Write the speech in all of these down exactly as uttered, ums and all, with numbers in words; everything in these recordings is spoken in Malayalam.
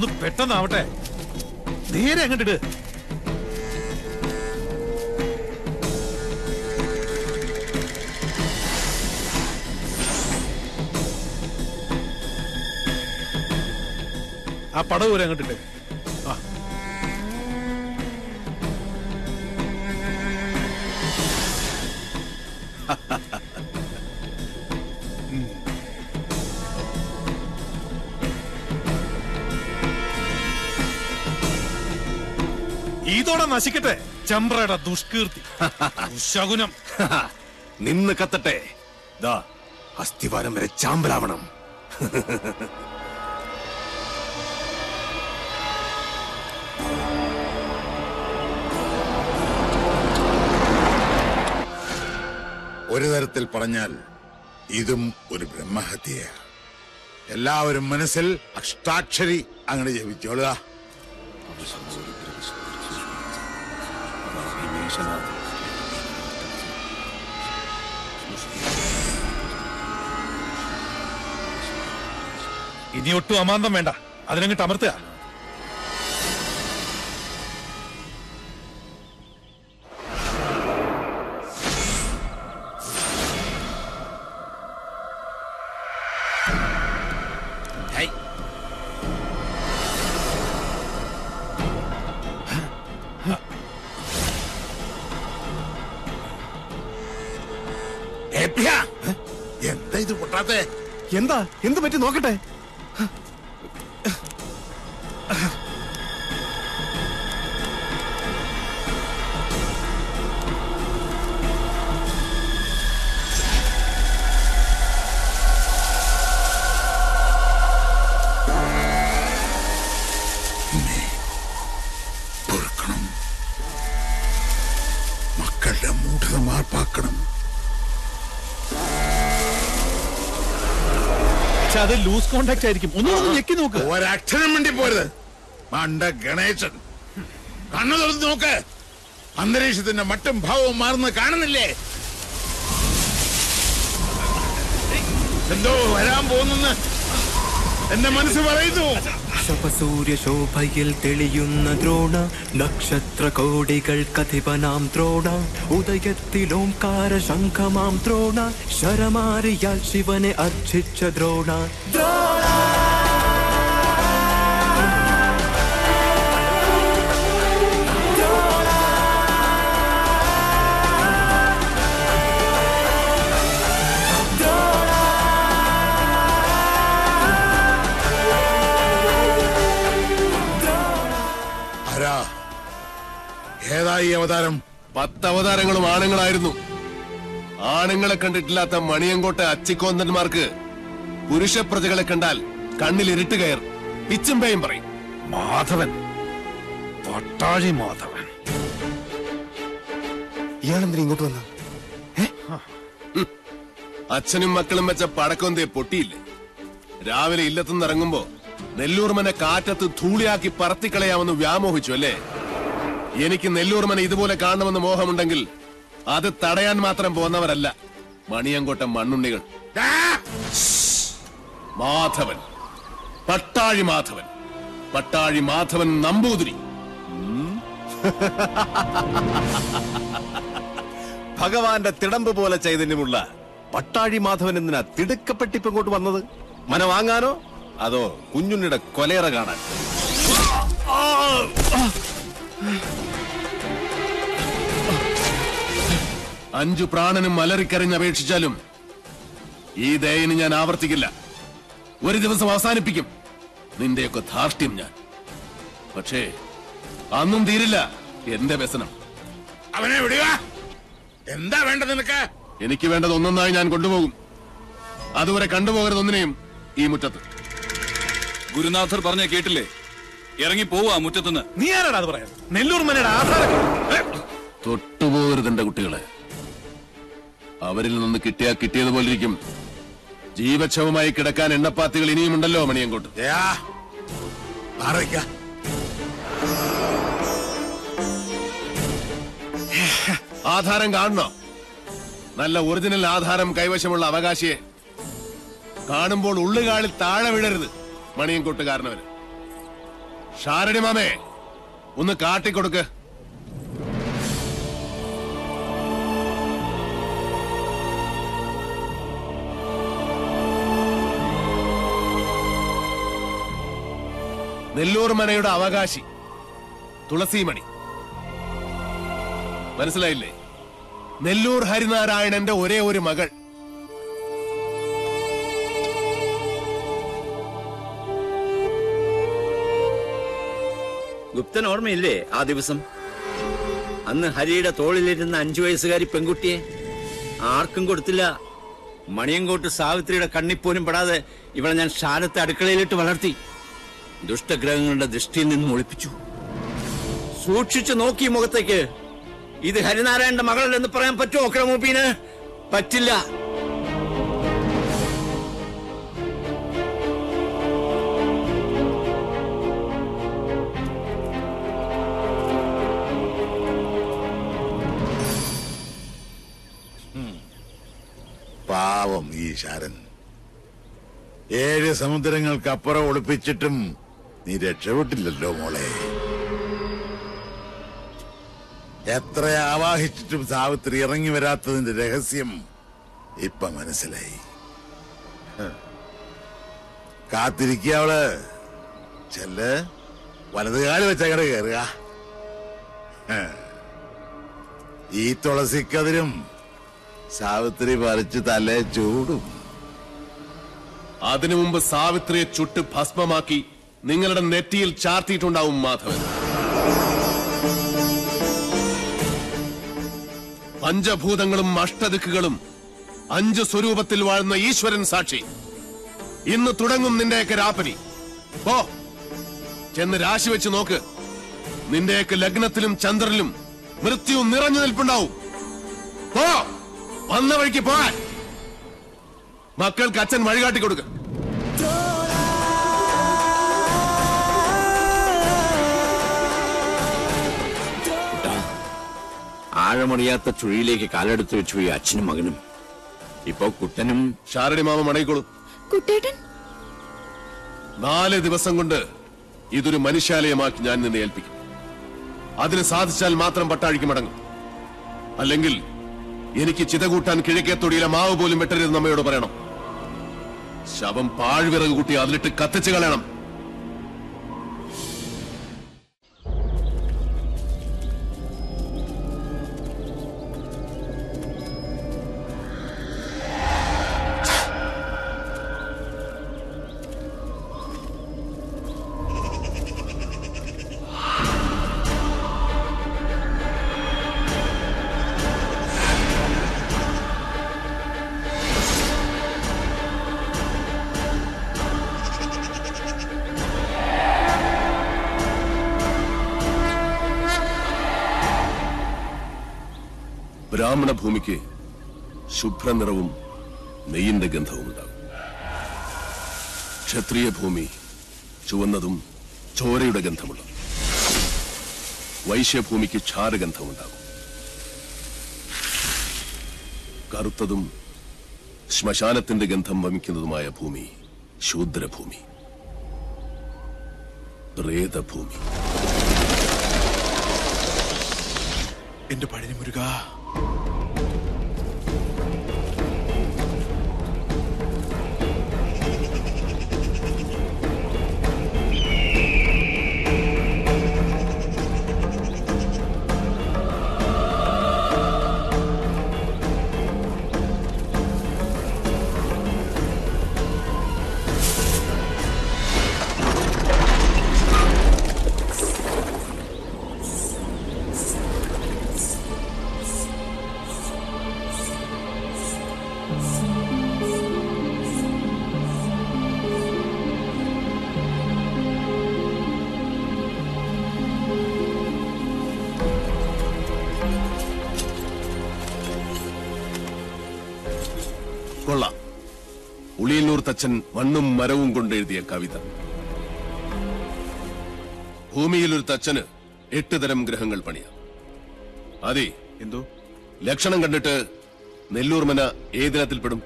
ഒന്ന് പെട്ടെന്നാവട്ടെ. നേരെ അങ്ങോട്ടിട്. ആ പടവ് വരെ അങ്ങോട്ടിട്ട്. ആ ഇതോടെ നശിക്കട്ടെ ചമ്പ്രയുടെ ദുഷ്കീർത്തി, ദുശകുനം. നിന്ന് കത്തട്ടെ. ദാ അസ്ഥിവാരം വരെ ചാമ്പലാവണം. ഒരു തരത്തിൽ പറഞ്ഞാൽ ഇതും ഒരു ബ്രഹ്മഹത്യയാണ്. എല്ലാവരും മനസ്സിൽ അഷ്ടാക്ഷരി അങ്ങനെ ജപിച്ചോളുക. ഇനി ഒട്ടും അമാന്തം വേണ്ട, അതിനങ്ങിട്ട് അമർത്തുക. എന്താ ഇത് പൊട്ടാത്തെ? എന്താ എന്ത് പറ്റി നോക്കട്ടെ. പൊറുക്കണം, മക്കളുടെ മൂഢത മാർപ്പാക്കണം. അത് ലൂസ് കോണ്ടാക്ട് ആയിരിക്കും. ഒന്നും ഞെക്കി നോക്ക്. ഒരക്ഷരം വേണ്ടി പോരുത്. മണ്ട ഗണേശൻ, കണ്ണു തുറന്ന് നോക്ക്. അന്തരീക്ഷത്തിന്റെ മട്ടും ഭാവവും മാറുന്ന കാണുന്നില്ലേ? എന്തോ വരാൻ പോകുന്നെന്ന് എന്റെ മനസ്സ് പറയുന്നു. ശപസൂര്യ ശോഭയിൽ തെളിയുന്ന ദ്രോണ, നക്ഷത്ര കോടികൾ കഥിപനാം ദ്രോണ, ഉദയത്തിലോംകാര ശംഖമാം ദ്രോണ, ശരമാരിയാൽ ശിവനെ അർച്ചിച്ച ദ്രോണ. ഏതായി അവതാരം? പത്ത് അവതാരങ്ങളും ആണുങ്ങളായിരുന്നു. ആണുങ്ങളെ കണ്ടിട്ടില്ലാത്ത മണിയങ്കോട്ട അച്ചിക്കോന്തന്മാർക്ക് പുരുഷ പ്രജകളെ കണ്ടാൽ കണ്ണിൽ ഇരുട്ട് കയർ, പിച്ചും പേയും പറയും. മാധവൻ, പട്ടാഴി മാധവൻ. ഇയാളെന്തിനാ ഇങ്ങോട്ട് വന്ന? അച്ഛനും മക്കളും വെച്ച പടക്കൊന്തേ പൊട്ടിയില്ലേ? രാവിലെ ഇല്ലത്തുനിന്ന് ഇറങ്ങുമ്പോ നെല്ലൂർമനെ കാറ്റത്ത് ധൂളിയാക്കി പറത്തിക്കളയാമെന്ന് വ്യാമോഹിച്ചു അല്ലേ? എനിക്ക് നെല്ലൂർമനെ ഇതുപോലെ കാണണമെന്ന് മോഹമുണ്ടെങ്കിൽ അത് തടയാൻ മാത്രം പോന്നവരല്ല മണിയങ്കോട്ട മണ്ണുണ്ണികൾ. മാധവൻ, പട്ടാഴി മാധവൻ, പട്ടാഴി മാധവൻ നമ്പൂതിരി. ഭഗവാന്റെ തിടമ്പ് പോലെ ചൈതന്യമുള്ള പട്ടാഴി മാധവൻ എന്തിനാ തിടുക്കപ്പെട്ടിപ്പ് ഇങ്ങോട്ട് വന്നത്? മന വാങ്ങാനോ അതോ കുഞ്ഞുണ്ണിയുടെ കൊലേറ കാണാൻ? അഞ്ചു പ്രാണനും അലറിക്കറിഞ്ഞ് അപേക്ഷിച്ചാലും ഈ ദയന് ഞാൻ ആവർത്തിക്കില്ല. ഒരു ദിവസം അവസാനിപ്പിക്കും നിന്റെയൊക്കെ ധാർഷ്ട്യം ഞാൻ. പക്ഷേ അന്നും തീരില്ല എന്റെ വ്യസനം. അവനെ വിടുക. എന്താ വേണ്ടത് നിനക്ക്? എനിക്ക് വേണ്ടത് ഒന്നൊന്നായി ഞാൻ കൊണ്ടുപോകും. അതുവരെ കണ്ടുപോകരുത് ഒന്നിനെയും ഈ മുറ്റത്ത്. ഗുരുനാഥർ പറഞ്ഞ കേട്ടില്ലേ? ഇറങ്ങി പോവാ മുറ്റത്തുനിന്ന്. നീ ആരാടാ അത് പറയാൻ? നെല്ലൂർമനയുടെ ആധാരം തൊട്ടുപോകരുത് എന്റെ കുട്ടികളെ. അവരിൽ നിന്ന് കിട്ടിയാ കിട്ടിയതുപോലെ ഇരിക്കും. ജീവച്ഛവമായി കിടക്കാൻ എണ്ണപ്പാത്തികൾ ഇനിയുമുണ്ടല്ലോ മണിയങ്കോട്ട്. ആധാരം കാണണോ? നല്ല ഒറിജിനൽ ആധാരം കൈവശമുള്ള അവകാശിയെ കാണുമ്പോൾ ഉള്ളുകാളിൽ താഴെ വീഴരുത് മണിയങ്കോട്ടുകാരനവര്. ഷാരടി മാമേ, ഒന്ന് കാട്ടിക്കൊടുക്ക്. നെല്ലൂർ മനയുടെ അവകാശി തുളസിമണി. മനസ്സിലായില്ലേ? നെല്ലൂർ ഹരിനാരായണന്റെ ഒരേ ഒരു മകൾ. ഗുപ്തൻ ഓർമ്മയില്ലേ ആ ദിവസം? അന്ന് ഹരിയുടെ തോളിലിരുന്ന അഞ്ചു വയസ്സുകാരി പെൺകുട്ടിയെ ആർക്കും കൊടുത്തില്ല. മണിയങ്കോട്ട് സാവിത്രിയുടെ കണ്ണിപ്പോലും പെടാതെ ഇവളെ ഞാൻ ശാലത്തെ അടുക്കളയിലിട്ട് വളർത്തി ദുഷ്ടഗ്രഹങ്ങളുടെ ദൃഷ്ടിയിൽ നിന്നും ഒളിപ്പിച്ചു. സൂക്ഷിച്ചു നോക്കി മുഖത്തേക്ക്. ഇത് ഹരിനാരായണന്റെ മകളല്ലെന്ന് പറയാൻ പറ്റുമോ ക്രമൂപ്പീന്? പറ്റില്ല. പാവം ഈ ശാരൻ. ഏഴ് സമുദ്രങ്ങൾക്കപ്പുറം ഒളിപ്പിച്ചിട്ടും നീ രക്ഷപ്പെട്ടില്ലല്ലോ മോളെ. എത്ര ആവാഹിച്ചിട്ടും സാവിത്രി ഇറങ്ങി വരാത്തതിന്റെ രഹസ്യം ഇപ്പൊ മനസ്സിലായി. കാത്തിരിക്കുക അവള്. ചെല്ല്, വലതുകാല് വെച്ചങ്ങടെ കയറുക. ഈ തുളസിക്കതിരും സാവിത്രി പറിച്ച് തലേ ചൂടും. അതിനു മുമ്പ് സാവിത്രിയെ ചുട്ട് ഭസ്മമാക്കി നിങ്ങളുടെ നെറ്റിയിൽ ചാർത്തിയിട്ടുണ്ടാവും മാധവൻ. പഞ്ചഭൂതങ്ങളും അഷ്ടദിക്കുകളും അഞ്ചു സ്വരൂപത്തിൽ വാഴുന്ന ഈശ്വരൻ സാക്ഷി. ഇന്ന് തുടങ്ങും നിന്റെയൊക്കെ രാപ്പനി. പോ, ചെന്ന് രാശി വെച്ച് നോക്ക്. നിന്റെയൊക്കെ ലഗ്നത്തിലും ചന്ദ്രനിലും മൃത്യു നിറഞ്ഞു നിൽപ്പുണ്ടാവും. പോ, വന്ന വഴിക്ക് പോകാൻ. മക്കൾക്ക് അച്ഛൻ വഴികാട്ടി കൊടുക്ക. ആഴമറിയാത്ത ചുഴിയിലേക്ക് കാലെടുത്ത് വെച്ചു ഈ അച്ഛനും മകനും. ഇപ്പൊ കുട്ടനും ഷാരടി മാമ മടങ്ങിക്കോളൂ. കുട്ടേട്ടൻ, നാല് ദിവസം കൊണ്ട് ഇതൊരു മനുഷ്യാലയമാക്കി ഞാൻ നിന്നെ ഏൽപ്പിക്കും. അതിന് സാധിച്ചാൽ മാത്രം പട്ടാഴിക്ക് മടങ്ങും. അല്ലെങ്കിൽ എനിക്ക് ചിത കൂട്ടാൻ കിഴക്കേത്തൊടിയിലെ മാവ് പോലും വെട്ടരുതെന്ന് അമ്മയോട് പറയണം. ശവം പാഴ്വിറക് കൂട്ടി അതിലിട്ട് കത്തിച്ചു കളയണം. ബ്രാഹ്മണ ഭൂമിക്ക് ശുഭ്രനിറവും നെയ്യിന്റെ ഗന്ധവും ഉണ്ടാകും. ക്ഷത്രിയ ഭൂമി ചുവന്നതും ചോരയുടെ ഗന്ധമുള്ളതും. വൈശ്യഭൂമിക്ക് ക്ഷാരഗന്ധമുണ്ടാകും. കറുത്തതും ശ്മശാനത്തിന്റെ ഗന്ധം വമിക്കുന്നതുമായ ഭൂമി ശൂദ്രഭൂമി, പ്രേതഭൂമി. എന്റെ പഴനി മുരുക, കൊള്ളാം. ഉളിയന്നൂർ തച്ചൻ മണ്ണും മരവും കൊണ്ടെഴുതിയ കവിത. ഭൂമിയിൽ ഒരു തച്ചന് എട്ട് തരം ഗ്രഹങ്ങൾ പണിയാം. അതെ, എന്തോ ലക്ഷണം കണ്ടിട്ട് നെല്ലൂർമന ഏതിനത്തിൽപ്പെടും?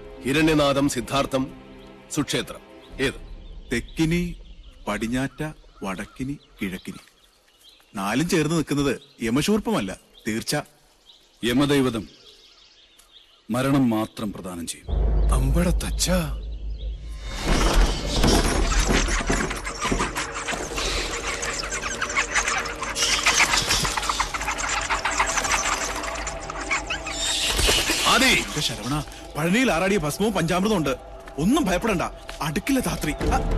ഹിരണ്യനാഥം, സിദ്ധാർത്ഥം, സുക്ഷേത്രം, ഏത്? തെക്കിനി, പടിഞ്ഞാറ്റ, വടക്കിനി കിഴക്കിനി നാലും ചേർന്ന് നിൽക്കുന്നത് യമശൂർപ്പമല്ല, തീർച്ച. യമദൈവതം മരണം മാത്രം പ്രദാനം ചെയ്യും. അമ്പട തച്ച. ശരവണ, പഴനിയിൽ ആറാടിയ ഭസ്മവും പഞ്ചാമൃതവും ഉണ്ട്. ഒന്നും ഭയപ്പെടണ്ട, അടുക്കില്ല ധാത്രി.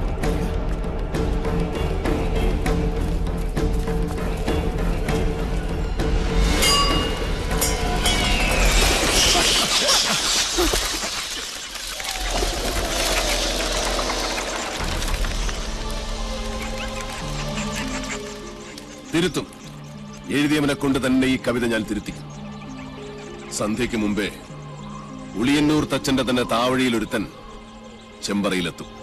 തിരുത്തും. എഴുതിയവനെ കൊണ്ട് തന്നെ ഈ കവിത ഞാൻ തിരുത്തിക്കും. സന്ധ്യയ്ക്ക് മുമ്പേ ഉളിയന്നൂർ തച്ചന്റെ തന്നെ താവഴിയിൽ ഒരുത്തൻ ചെമ്പറയിലെത്തും.